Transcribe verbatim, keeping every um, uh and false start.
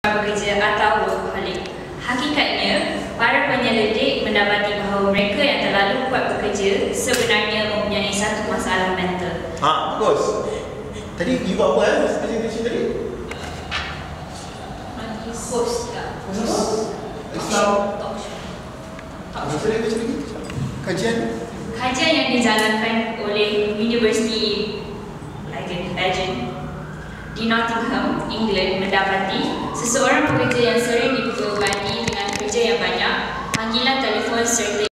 bekerja atau workaholic. Hakikatnya, para penyelidik mendapati bahawa mereka yang terlalu kuat bekerja sebenarnya mempunyai satu masalah mental. Ha, bagus. Tadi you buat apa ya? Presentation tadi? Host tak? Host? Islam? Talk show. Apa dia macam ni? Kajian? Kajian yang dijalankan oleh University Legend di Nottingham, England mendapati seseorang pekerja yang sering dibebani dengan kerja yang banyak, panggilan telefon serta